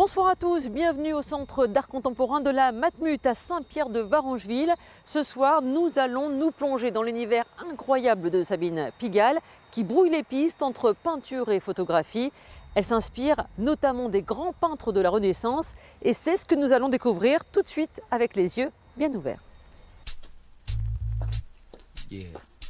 Bonsoir à tous, bienvenue au Centre d'art contemporain de la Matmut à Saint-Pierre-de-Varengeville. Ce soir, nous allons nous plonger dans l'univers incroyable de Sabine Pigalle qui brouille les pistes entre peinture et photographie. Elle s'inspire notamment des grands peintres de la Renaissance et c'est ce que nous allons découvrir tout de suite avec les yeux bien ouverts. Yeah.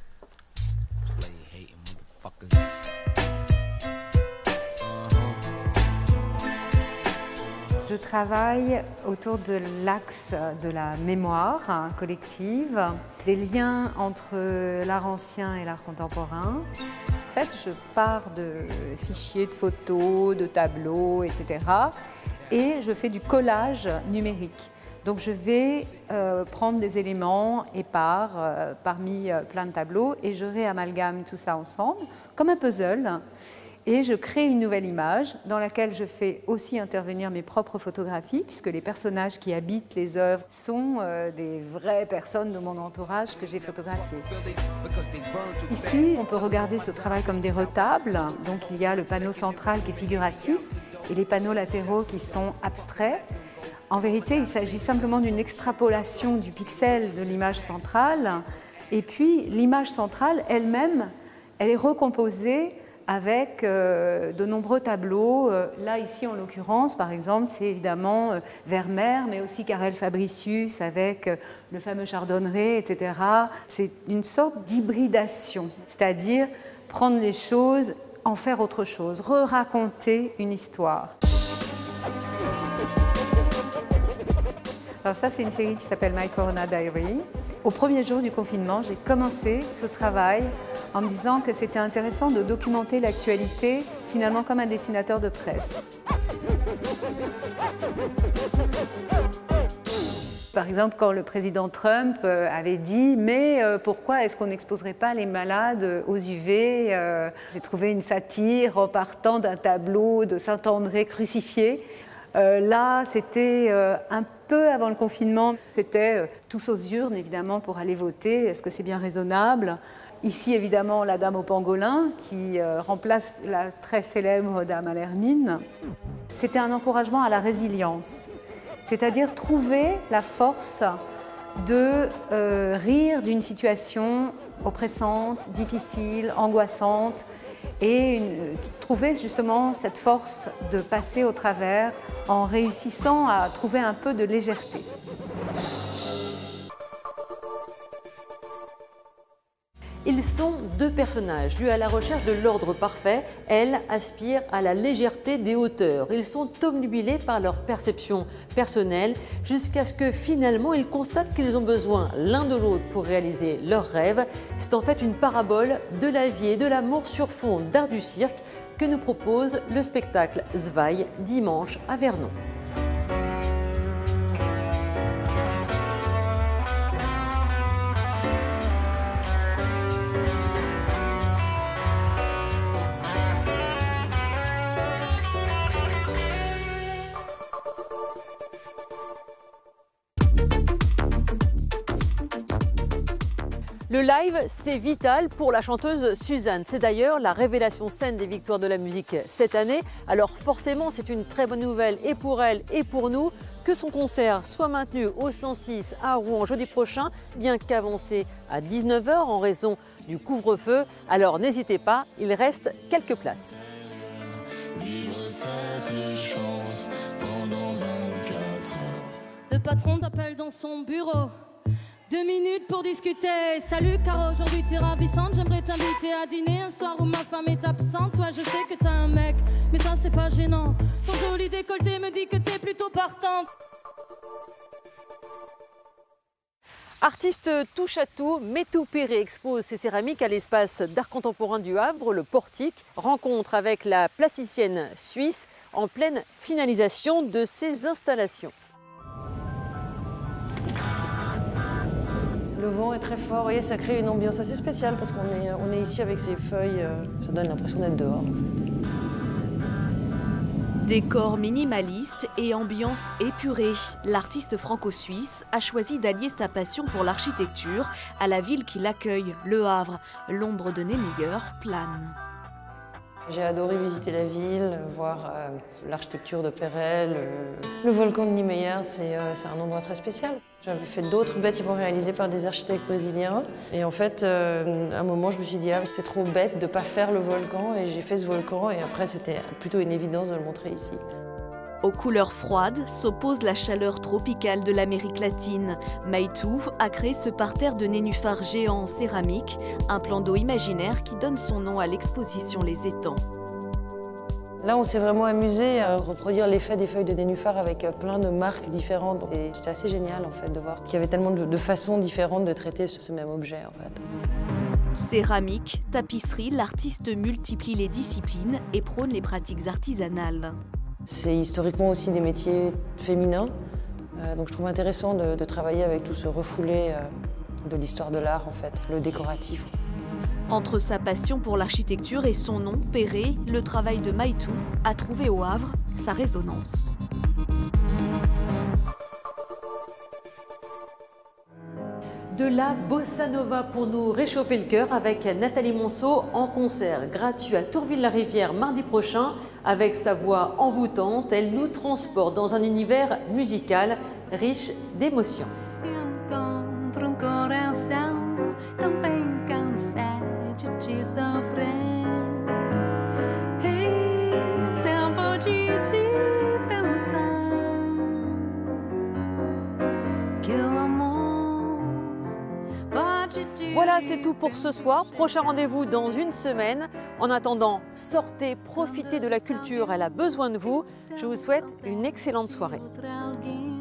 Je travaille autour de l'axe de la mémoire collective, des liens entre l'art ancien et l'art contemporain. En fait, je pars de fichiers de photos, de tableaux, etc. et je fais du collage numérique. Donc je vais prendre des éléments épars parmi plein de tableaux et je réamalgame tout ça ensemble comme un puzzle. Et je crée une nouvelle image dans laquelle je fais aussi intervenir mes propres photographies, puisque les personnages qui habitent les œuvres sont des vraies personnes de mon entourage que j'ai photographiées. Ici, on peut regarder ce travail comme des retables. Donc il y a le panneau central qui est figuratif et les panneaux latéraux qui sont abstraits. En vérité, il s'agit simplement d'une extrapolation du pixel de l'image centrale. Et puis l'image centrale elle-même, elle est recomposée avec de nombreux tableaux. Là, ici, en l'occurrence, par exemple, c'est évidemment Vermeer, mais aussi Carel Fabricius avec le fameux Chardonneret, etc. C'est une sorte d'hybridation, c'est-à-dire prendre les choses, en faire autre chose, re-raconter une histoire. Alors ça, c'est une série qui s'appelle My Corona Diary. Au premier jour du confinement, j'ai commencé ce travail en me disant que c'était intéressant de documenter l'actualité, finalement comme un dessinateur de presse. Par exemple, quand le président Trump avait dit « mais pourquoi est-ce qu'on n'exposerait pas les malades aux UV ?» J'ai trouvé une satire en partant d'un tableau de Saint-André crucifié. Là, c'était un peu avant le confinement, c'était tous aux urnes évidemment pour aller voter. Est-ce que c'est bien raisonnable ? Ici, évidemment, la dame au pangolin qui remplace la très célèbre dame à l'hermine. C'était un encouragement à la résilience, c'est-à-dire trouver la force de rire d'une situation oppressante, difficile, angoissante, et trouver justement cette force de passer au travers en réussissant à trouver un peu de légèreté. Ils sont deux personnages, lui à la recherche de l'ordre parfait, elle aspire à la légèreté des hauteurs. Ils sont obnubilés par leur perception personnelle jusqu'à ce que finalement ils constatent qu'ils ont besoin l'un de l'autre pour réaliser leurs rêves. C'est en fait une parabole de la vie et de l'amour sur fond d'art du cirque que nous propose le spectacle Zwei dimanche à Vernon. Le live, c'est vital pour la chanteuse Suzanne. C'est d'ailleurs la révélation scène des Victoires de la musique cette année. Alors forcément, c'est une très bonne nouvelle et pour elle et pour nous que son concert soit maintenu au 106 à Rouen jeudi prochain, bien qu'avancé à 19 h en raison du couvre-feu. Alors n'hésitez pas, il reste quelques places. Le patron t'appelle dans son bureau. 2 minutes pour discuter. Salut Caro, aujourd'hui t'es ravissante. J'aimerais t'inviter à dîner un soir où ma femme est absente. Toi je sais que t'as un mec, mais ça c'est pas gênant. Ton joli décolleté me dit que t'es plutôt partante. Artiste touche à tout, Métou Péré expose ses céramiques à l'espace d'art contemporain du Havre, le Portique. Rencontre avec la plasticienne suisse en pleine finalisation de ses installations. Le vent est très fort, vous voyez, ça crée une ambiance assez spéciale parce qu'on est ici avec ces feuilles, ça donne l'impression d'être dehors en fait. Décor minimaliste et ambiance épurée, l'artiste franco-suisse a choisi d'allier sa passion pour l'architecture à la ville qui l'accueille, Le Havre. L'ombre de Némeyer plane. J'ai adoré visiter la ville, voir l'architecture de Perelle. Le volcan de Niemeyer, c'est un endroit très spécial. J'avais fait d'autres bâtiments réalisés par des architectes brésiliens. Et en fait, à un moment, je me suis dit ah, c'était trop bête de ne pas faire le volcan. Et j'ai fait ce volcan. Et après, c'était plutôt une évidence de le montrer ici. Aux couleurs froides s'oppose la chaleur tropicale de l'Amérique latine. Maïtou a créé ce parterre de nénuphars géants en céramique, un plan d'eau imaginaire qui donne son nom à l'exposition Les Étangs. Là, on s'est vraiment amusé à reproduire l'effet des feuilles de nénuphar avec plein de marques différentes. C'était assez génial en fait de voir qu'il y avait tellement de façons différentes de traiter ce même objet en fait. Céramique, tapisserie, l'artiste multiplie les disciplines et prône les pratiques artisanales. C'est historiquement aussi des métiers féminins, donc je trouve intéressant de travailler avec tout ce refoulé de l'histoire de l'art en fait, le décoratif. Entre sa passion pour l'architecture et son nom, Perret, le travail de Maïtou a trouvé au Havre sa résonance. De la bossa nova pour nous réchauffer le cœur avec Nathalie Monceau en concert gratuit à Tourville-la-Rivière mardi prochain. Avec sa voix envoûtante, elle nous transporte dans un univers musical riche d'émotions. Voilà, c'est tout pour ce soir. Prochain rendez-vous dans une semaine. En attendant, sortez, profitez de la culture, elle a besoin de vous. Je vous souhaite une excellente soirée.